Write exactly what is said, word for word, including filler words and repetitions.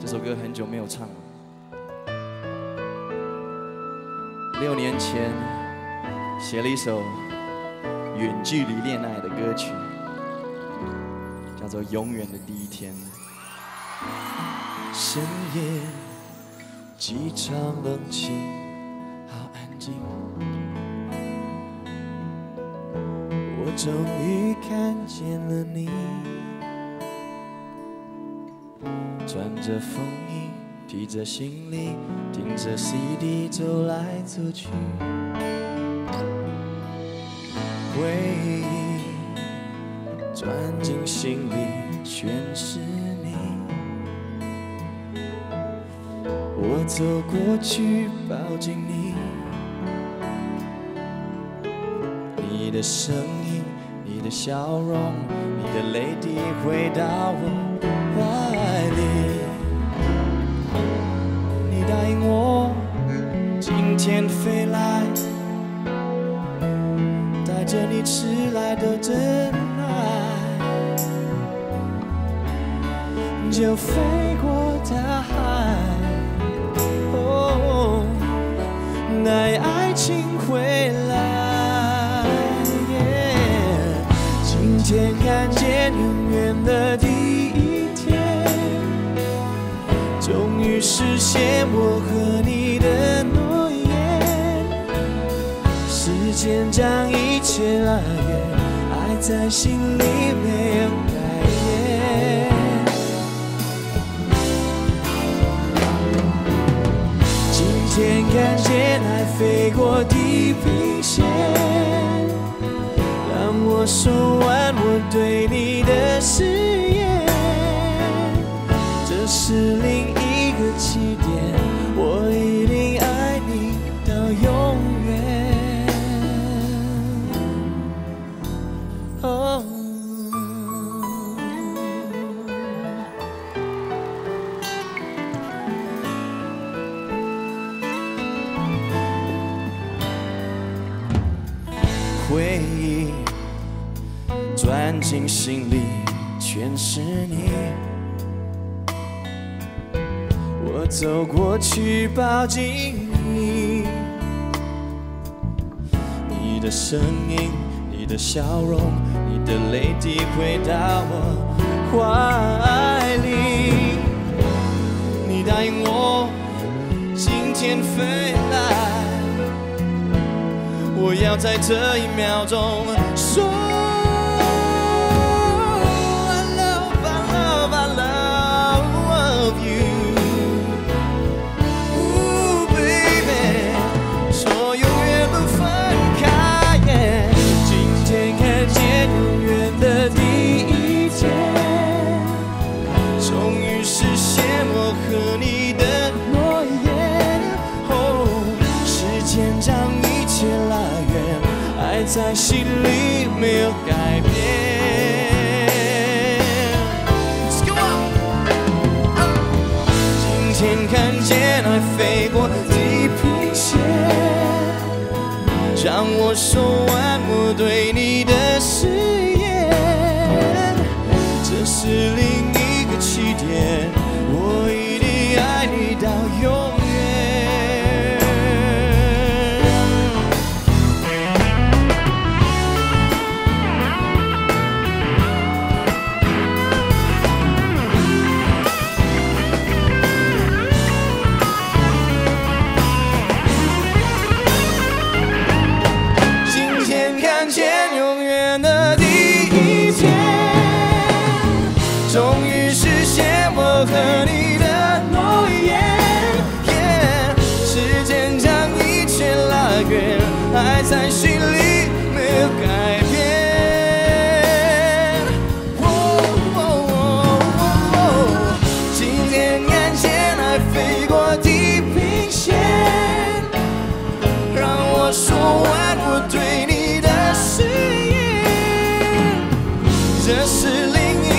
首歌很久没有唱了。六年前写了一首远距离恋爱的歌曲，叫做《永远的第一天》。深夜，机场冷清，好安静。我终于看见了你。 穿着风衣，提着行李，听着 C D 走来走去，回忆钻进心里，全是你。我走过去，抱紧你，你的声音，你的笑容，你的泪滴回到我。 怀里，你答应我，今天飞来，带着你迟来的真爱，就飞过大海，哦，带爱情回来。Yeah, 今天看见永远的第一。 终于实现我和你的诺言，时间将一切拉远，爱在心里没有改变。今天看见爱飞过地平线，让我说完我对你的誓言。 这是另一个起点，我一定爱你到永远。哦，回忆钻进心里，全是你。 我走过去，抱紧你，你的声音，你的笑容，你的泪滴回到我怀里。你答应我，今天飞来，我要在这一秒钟说。 在心里没有改变。Let's go on. 今天看见爱飞过地平线，让我说完我对你的誓言。这是另一个起点，我一定爱你到永远。 终于实现我和你的诺言， yeah, 时间将一切拉远，爱在心里没有改变。哦哦哦哦、今天看见爱飞过地平线，让我说完我对你的誓言，这是另一。